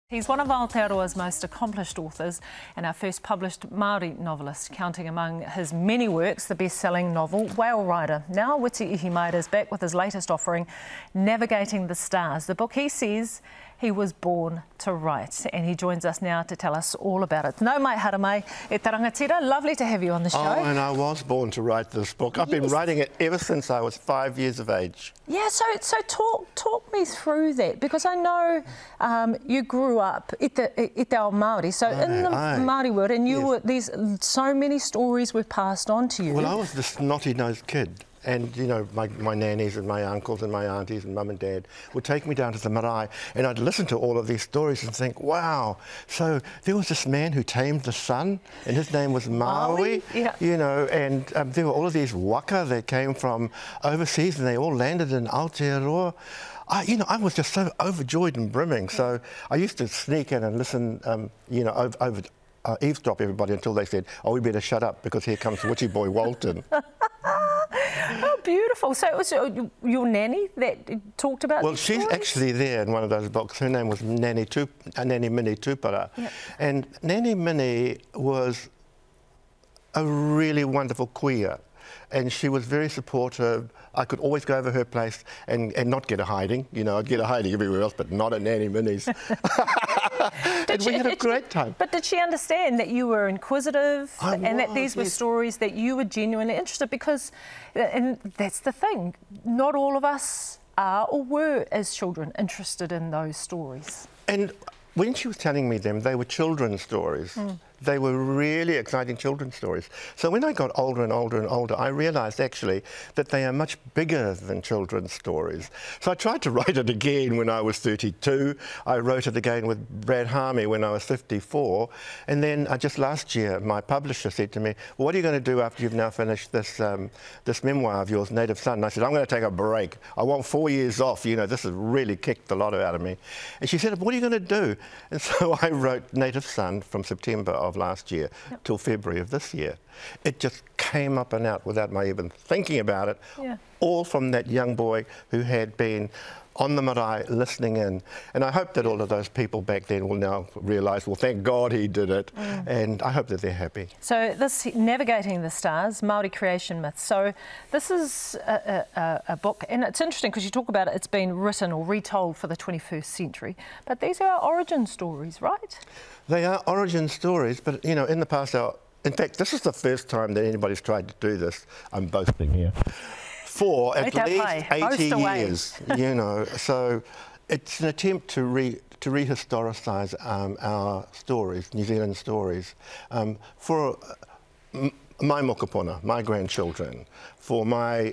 He's one of Aotearoa's most accomplished authors and our first published Māori novelist, counting among his many works the best-selling novel Whale Rider. Now Witi Ihimaera is back with his latest offering, Navigating the Stars, the book he says he was born to write. And he joins us now to tell us all about it. Nau mai haramai e tarangatira, lovely to have you on the show. Oh, and I was born to write this book. I've been writing it ever since I was 5 years of age. Yeah, so talk me through that, because I know you grew up i te ao Māori, so in the Māori world, and you were, there's so many stories were passed on to you. Well, I was this snotty-nosed kid. And, you know, my nannies and my uncles and my aunties and mum and dad would take me down to the marae, and I'd listen to all of these stories and think, wow, so there was this man who tamed the sun, and his name was Maui, you know, and there were all of these waka that came from overseas, and they all landed in Aotearoa. I was just so overjoyed and brimming, so I used to sneak in and listen, you know, eavesdrop everybody until they said, oh, we better shut up because here comes Witchy Boy Walton. Oh, beautiful. So it was your nanny that talked about Well, these she's stories? actually there in one of those books. Her name was Nanny Mini Tupara. Yep. And Nanny Mini was a really wonderful queer. And she was very supportive. I could always go over her place and not get a hiding. You know, I'd get a hiding everywhere else, but not at Nanny Mini's. And we had a great time. But did she understand that you were inquisitive and that these were stories that you were genuinely interested? Because, and that's the thing, not all of us are or were as children interested in those stories. And when she was telling me them, they were children's stories. They were really exciting children's stories. So when I got older and older and older, I realised actually that they are much bigger than children's stories. So I tried to write it again when I was 32. I wrote it again with Brad Harmey when I was 54. And then just last year, my publisher said to me, well, what are you going to do after you've now finished this, this memoir of yours, Native Son? And I said, I'm going to take a break. I want 4 years off. You know, this has really kicked a lot out of me. And she said, what are you going to do? And so I wrote Native Son from September of last year till February of this year. It just came up and out without my even thinking about it, all from that young boy who had been on the marae listening in. And I hope that all of those people back then will now realise, well, thank God he did it, and I hope that they're happy. So this Navigating the Stars, Māori creation myths. So this is a book, and it's interesting because you talk about it, it's been written or retold for the 21st century, but these are origin stories, right? They are origin stories, but, you know, in the past, in fact, this is the first time that anybody's tried to do this. I'm boasting here. For at least 80 years, you know. So it's an attempt to rehistoricise our stories, New Zealand stories, for my mokopuna, my grandchildren, for my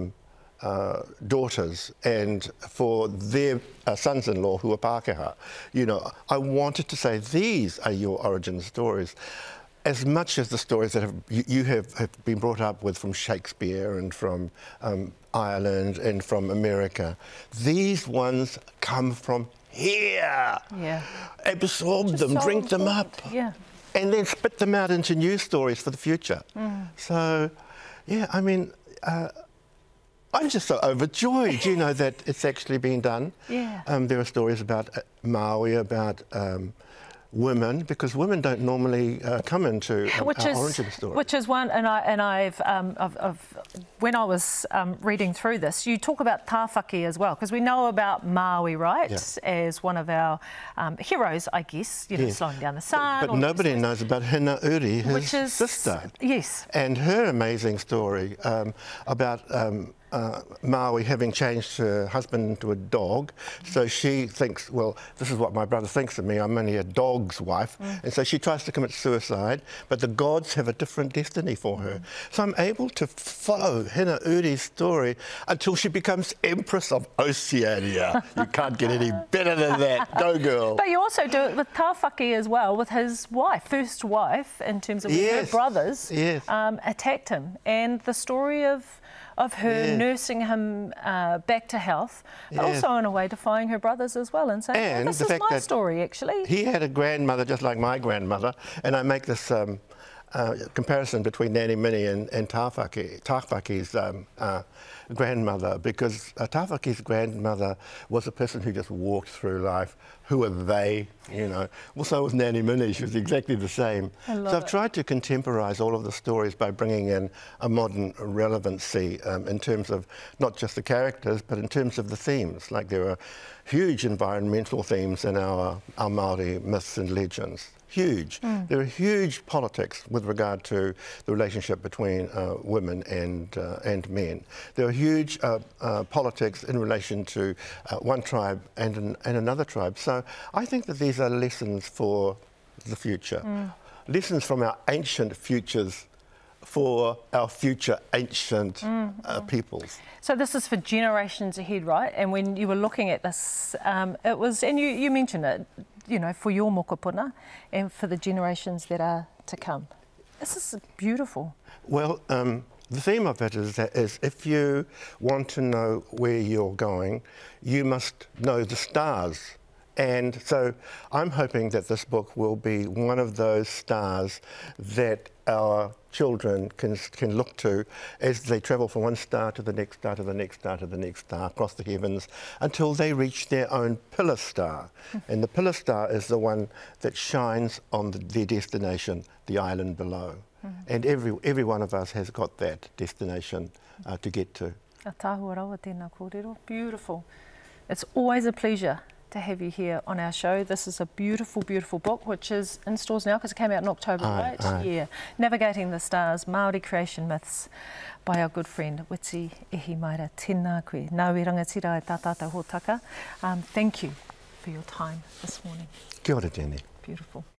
daughters, and for their sons-in-law who are Pākehā. You know, I wanted to say these are your origin stories. As much as the stories that you have been brought up with from Shakespeare and from Ireland and from America, these ones come from here. Yeah. Absorb them, drink them up, and then spit them out into new stories for the future. So, yeah, I mean, I'm just so overjoyed, you know, that it's actually been done. There are stories about Maui, about women, because women don't normally come into our origin story. Which is one, and I've when I was reading through this, you talk about tāwhaki as well, because we know about Maui, right, as one of our heroes, I guess, you know, slowing down the sun. But nobody knows about Hina Uri, his sister. Yes. And her amazing story about Maui having changed her husband into a dog. So she thinks, well, this is what my brother thinks of me, I'm only a dog's wife. And so she tries to commit suicide, but the gods have a different destiny for her. So I'm able to follow Hina Uri's story until she becomes Empress of Oceania. You can't get any better than that. Go, girl. But you also do it with tāwhaki as well, with his wife, first wife, in terms of her brothers attacked him. And the story of her nursing him back to health, but also in a way defying her brothers as well and saying, oh, this is my story actually. He had a grandmother just like my grandmother, and I make this comparison between Nanny Mini and tāwhaki's grandmother, because Tāwhaki's grandmother was a person who just walked through life. Who are they? You know. Well, so was Nanny Minnie. She was exactly the same. So I've tried to contemporise all of the stories by bringing in a modern relevancy in terms of not just the characters, but in terms of the themes. Like there are huge environmental themes in our Māori myths and legends. Huge. There are huge politics with regard to the relationship between women and men. There are huge politics in relation to one tribe and another tribe. So I think that these are lessons for the future. Lessons from our ancient futures for our future ancient peoples. So this is for generations ahead, right? And when you were looking at this, it was, and you mentioned it, you know, for your mokopuna and for the generations that are to come. This is beautiful. Well, the theme of it is if you want to know where you're going, you must know the stars. And so I'm hoping that this book will be one of those stars that our children can look to as they travel from one star to the next star to the next star to the next star across the heavens until they reach their own pillar star. And the pillar star is the one that shines on their destination, the island below. And every one of us has got that destination to get to. Beautiful. It's always a pleasure to have you here on our show. This is a beautiful, beautiful book, which is in stores now because it came out in October, right? Yeah. Navigating the Stars, Māori Creation Myths, by our good friend Witi Ihimaera. Tēnā koe. Nā we rangatira e tā tātou hōtaka. Thank you for your time this morning. Kia ora, Jenny. Beautiful.